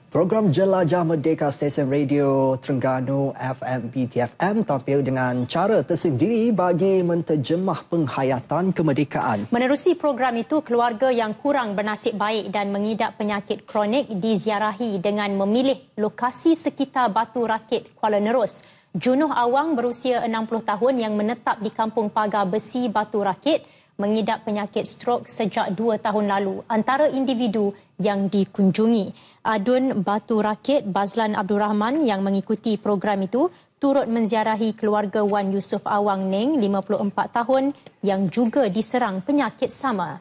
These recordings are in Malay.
Program Jelajah Merdeka Stesen Radio Terengganu FM BTFM tampil dengan cara tersendiri bagi menterjemah penghayatan kemerdekaan. Menerusi program itu, keluarga yang kurang bernasib baik dan mengidap penyakit kronik diziarahi dengan memilih lokasi sekitar Batu Rakit, Kuala Nerus. Junuh Awang berusia 60 tahun yang menetap di Kampung Pagar Besi, Batu Rakit mengidap penyakit strok sejak 2 tahun lalu. Antara individu yang dikunjungi, Adun Batu Rakit Bazlan Abdul Rahman yang mengikuti program itu turut menziarahi keluarga Wan Yusof Awang Neng, 54 tahun yang juga diserang penyakit sama.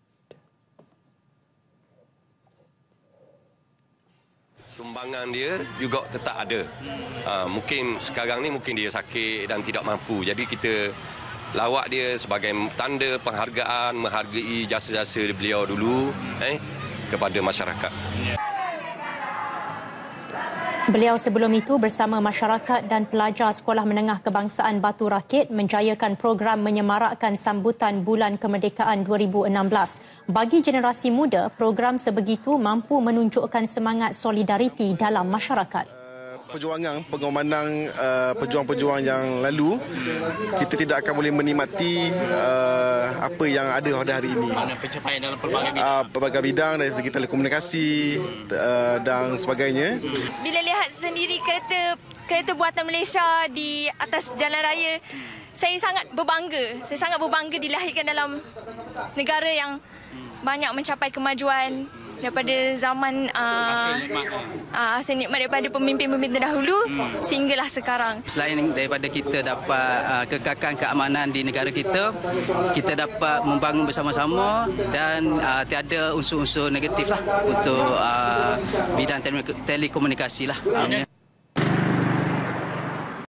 Sumbangan dia juga tetap ada. Mungkin sekarang ni mungkin dia sakit dan tidak mampu. Jadi kita lawat dia sebagai tanda penghargaan, menghargai jasa-jasa beliau dulu kepada masyarakat. Beliau sebelum itu bersama masyarakat dan pelajar Sekolah Menengah Kebangsaan Batu Rakit menjayakan program menyemarakkan sambutan Bulan Kemerdekaan 2016. Bagi generasi muda, program sebegitu mampu menunjukkan semangat solidariti dalam masyarakat. Perjuangan, pengorbanan pejuang-pejuang yang lalu, kita tidak akan boleh menikmati apa yang ada pada hari ini. Pencapaian dalam pelbagai bidang dari segi telekomunikasi dan sebagainya. Bila lihat sendiri kereta buatan Malaysia di atas jalan raya, saya sangat berbangga dilahirkan dalam negara yang banyak mencapai kemajuan daripada zaman hasil nikmat daripada pemimpin-pemimpin terdahulu sehinggalah sekarang. Selain daripada kita dapat kekakan keamanan di negara kita dapat membangun bersama-sama dan tiada unsur-unsur negatif lah untuk bidang telekomunikasi lah.